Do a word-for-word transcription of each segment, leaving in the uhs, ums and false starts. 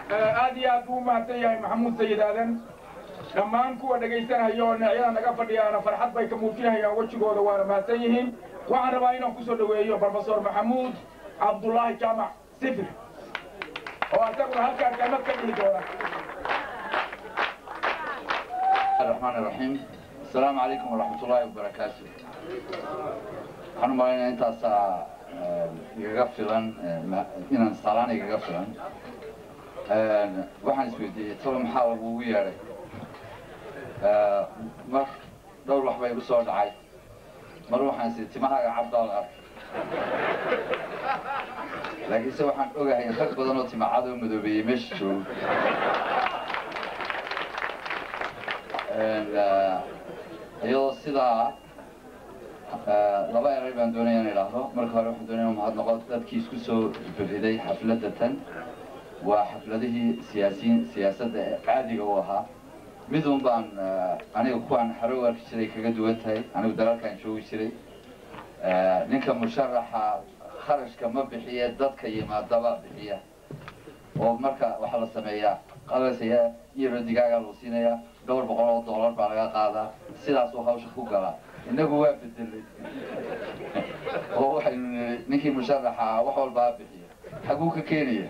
آدي أبو مهتي محمود سيد آدم لما أنكو دقيسنا هيون عيانا نقفل أنا فرحت بيك موجيها يا وجهه دوار مهتيهم وأنا باينا كسر دويو بروفيسور محمود عبد الله جامع سفر وأعتقد هالك كلمة كبيرة. الرحمن الرحيم. السلام عليكم ورحمة الله وبركاته. أنا ما أنت سا يغفلن إن الصالان يغفلن. waxaan isweydiiyay tolo maxaa lagugu yeedhay mar dhowr wax bay igu soo dhacay mar waxaan is timahaaga cabdaal arkay laakiinse waxaan ogahay rag badan oo timacada u madoobeeyey meesha joogo iyadoo sidaa laba eray baan doonaya in idhaahdo marka hore waxaan doonaya in mahadnaqo dadkii isku soo biriday xafladda tan وحفلته سياسيين سياسة عادية وها مدهم بان أنا أخوان حروة كشري كجدوتها أنا بدرك كان شو يشري نك مشرح خرج كم بحية ضد كيما ضبا بحية ومركا وحلا السماية قال سيا يرد دقيقة الوسينية دور بقرة دولار بعلاقة قاعدة سلاس وخوش خوكلا إنه هو بدل هو نك مشرح وحول باب بحية حقوق كينيا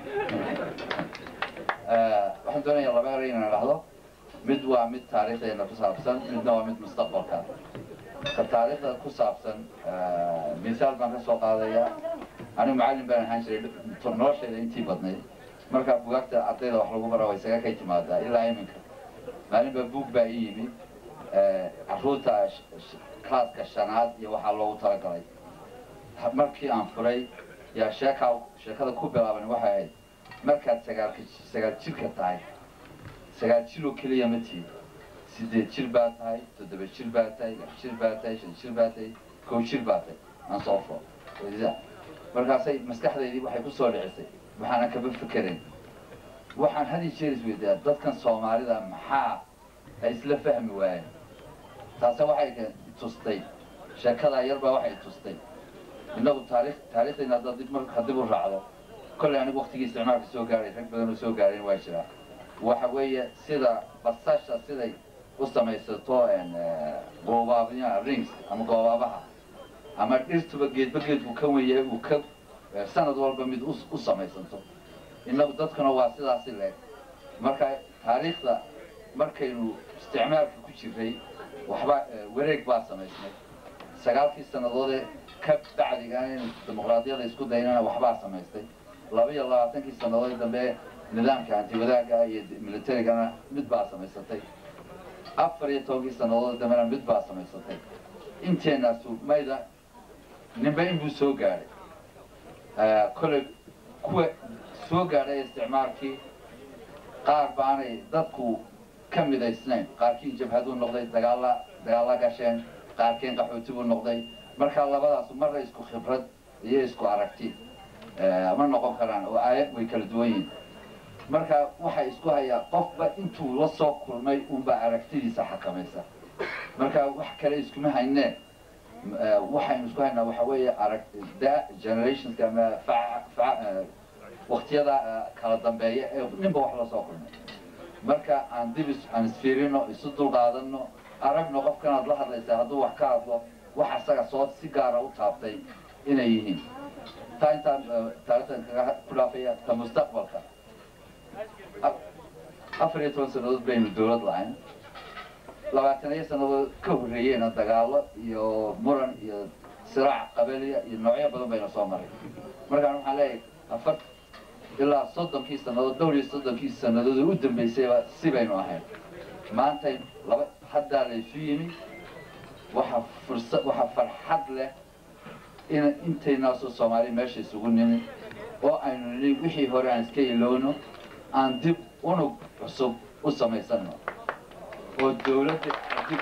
waxaan doonayaa laba eray inaan idhaahdo mid waa mid taariikhdeena ku saabsan midna waa mid mustaqbalka ka taariikhda ku saabsan misaal baan ka soo qaadayaa anigu macallin baan ahaan jiray noloshayda intii badnayd markaa bugaagta ardayda wax lagu bara way isaga kay timaadaa ilaa iminka maalin baa buug baa ii yimid carruurta klaaska shanaad iyo waxaa loogu talagalay markii aan furay يا شاكاو شاكادا كوبلا بني واحد مركز سجال سجال شركة تاعي سجال شلو كلية متي سيد شربات هاي تدبر شربات هاي شربات هاي شربات هاي كو شربات هاي نصافة وإذا مركز سيد مستحدة يدي واحد يكسر عسي وحنا كبر فكرين وحن هذه الشيء زويدة ضد كان صومالي ده محا هيسلا فهم وين تاسا واحد تصطي شاكادا يربا واحد تصطي إنه تاريخ تاريخ إن هذا ضد مرك هذا بالرعدة كل يعني وقت يجي استعمار في السوق قاري حق بدنا السوق قارين وايشرا وحوية سيدا بساشة سيدا وسط ما يستطيع يعني قوابيا رينجز أما قوابها أما إرت بقيت بقيت وكوية وكب سنة دول بميد وس وسط ما يستطيع إنه ضد كانوا واسيدا سيدا مرك تاريخ ذا مرك إنه استعمار في كل شيء وحبا وريك باس ما يسمى سجال في السنة دول كب بعد كان الديمقراطية اللي يسكت ديننا وحباس ما يستي لابي الله تنكي السنوات دم نظام كان تبدأ كاي ميليتري كان متباس ما يستي أفري توقي السنوات دم أنا متباس ما يستي إنت الناس ما إذا نبين بسوق عليه كل كو سوق عليه استعمار كي قارباني ضدكو كم إذا سنين قاركين جبهدون نقضي دجالا دجالا كشين قاركين قحوتون نقضي marka labadaas mar isku khibrad iyo isku aragti ee ma noqon karaan oo ay way kala duwan yihiin marka waxa isku haya qofba intuu la soo kulmay uu ba aragtidiisa xakamaysa marka wax kale isku ma haynee waxa isku hayna waxa weeye aragtida generations kama fa waqtiyada kala dambeeya ee ninba wax la soo kulmay marka aan dibis aan isfiirino isu dul qaadano aragno qofkan aad la hadlaysaa hadduu wax ka hadlo waxa saga soo si gaar ah u taabtay inay yihiin taanta taariikhda kulaafaya ta mustaqbalka afar iyo toban sanadood baynu dowlad lahayn labaatan iyo sanadood ka horreeyeen dagaalo iyo muran iyo siraac qabaliya iyo noocyo badan baynu soo maray markaan waxaan leeyahay afar ilaa soddonkii sanadood dhowr iyo soddonkii sanadood u dambeysayba si baynu ahayn maanta laba haddaa la isu yimi waxa fursad waxa farxad leh in intayna soo Soomaali meesha isugu nimid oo aynu wixii hore aan iska iloono aan dib unug cusub u samaysano oo dawladda dib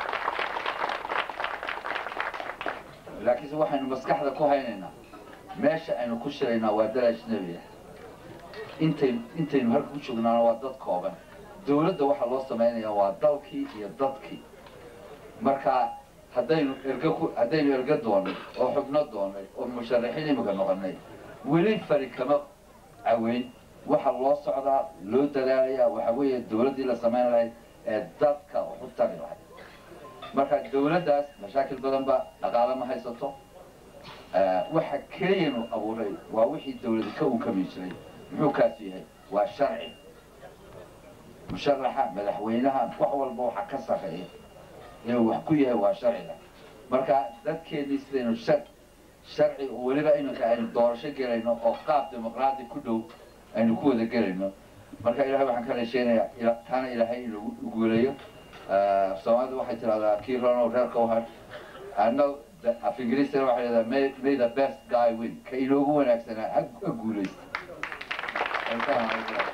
laakiin waxaynu maskaxda ku haynaynaa meesha aynu ku shiraynaa waa dal ajnabi ah intay intaynu halka ku joognaa waa dad kooban dawladda waxa loo sameeyaa waa dalkii iyo dadkii marka haddaynu erga ku haddaynu erga doonay oo xubno doonay oo musharaxiin imika noqonay weli fari kama caweyn waxa loo socdaa loo dadaalayaa waxa weeye dawladdii la samayn lahayd ee dadka wax u tari lahayd marka dawladdaas mashaakil badan ba dhaqaale ma haysato waxa keliyanu abuuray waa wixii dawladda ka uu kami jiray muxuu kaas yahay waa sharci musharaxa madaxweynaha wax walba waxa ka sarreeya inuu wax ku yahay waa sharciga marka dadkeennii sidaynu shar sharci weliba iminka aynu doorasho gelayno oo qaab dimuqraadi ku dhow aynu ku wada gelayno marka ilaahay waxaan ka rajaynayaa taana ilaahay inuu guuleeyo Soomaalidu waxay tiraahdaa kii ronow reerka u har anna af ingiriisina waxay leedahay may, may the best guy win ka inoogu wanaagsanaa ha guulaysta